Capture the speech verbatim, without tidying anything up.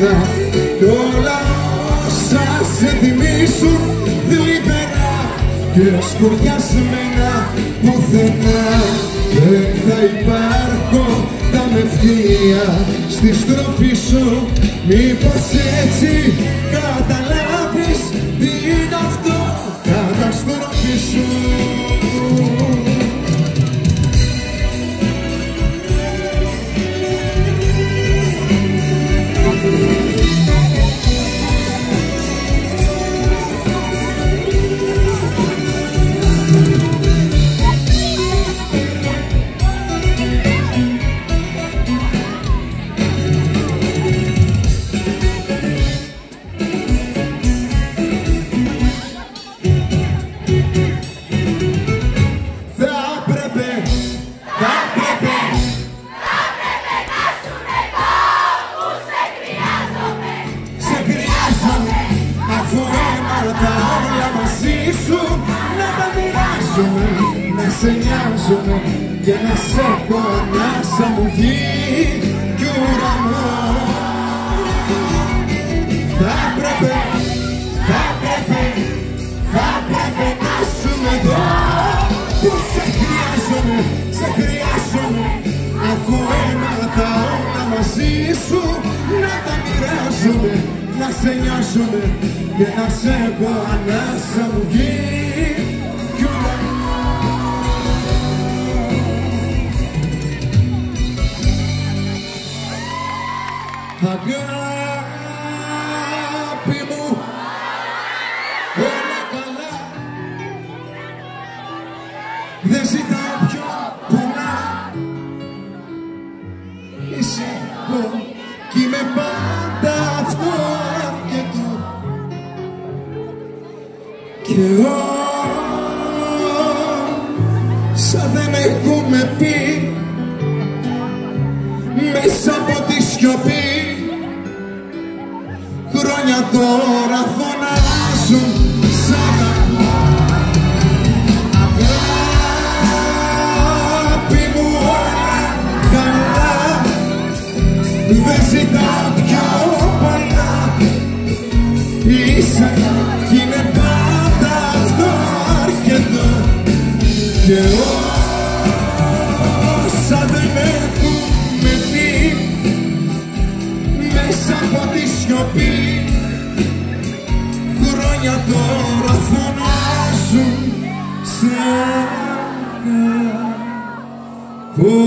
σένα κι όλα όσα σε θυμίσουν θλιπερά και σκουριασμένα πουθενά. Δεν θα υπάρχω τα με ευθεία στη στροφή σου. Μήπως έτσι καταλάβεις τι είναι αυτό, καταστροφή σου. Να σε νοιάζομαι και να σε έχω ανάσα μου γη κι ουρανό. Θα έπρεπε, θα έπρεπε, θα έπρεπε να ζούμε εδώ που σε χρειάζομαι, σε χρειάζομαι αφού έμαθα όλα μαζί σου να τα μοιράζομαι, να σε νοιάζομαι και να σε έχω ανάσα μου γη. Αγάπη μου, όλα καλά, δεν ζητάω πιο πολλά. Είσαι εγώ κι είμαι πάντα αυτό αρκετό. Και όσα δεν έχουμε πει μέσα από τη σιωπή, χρόνια τώρα φωνάζουν σαν αγαπώ. Αγάπη μου όλα καλά, δεν ζητάω πιο πολλά. Είσαι κι είναι πάντα αυτό αρκετό. Και όσα δεν έχουμε πει μέσα από τη σιωπή, χρόνια τώρα φωνάζουν σαν αγαπώ.